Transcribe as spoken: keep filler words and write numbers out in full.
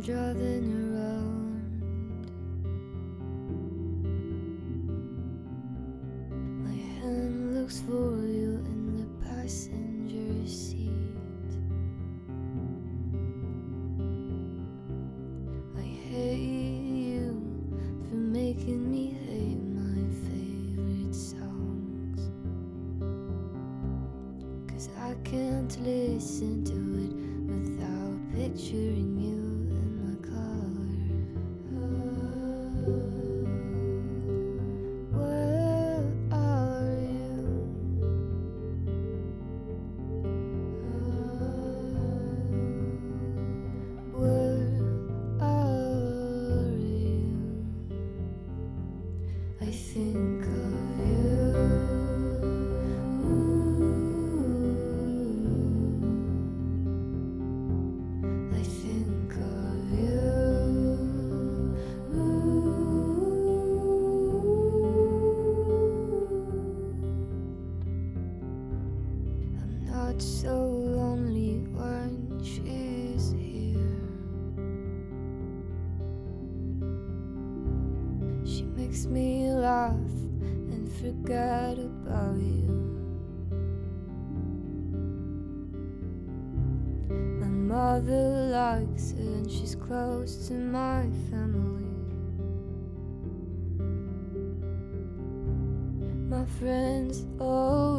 driving around. My hand looks for you in the passenger seat. I hate you for making me hate my favorite songs, 'cause I can't listen to it without picturing you in my car. Where are you? Where are you? I think of you. I think of you. I'm not so lonely when she's here. She makes me laugh and forget about you. My mother likes it and she's close to my family. My friends all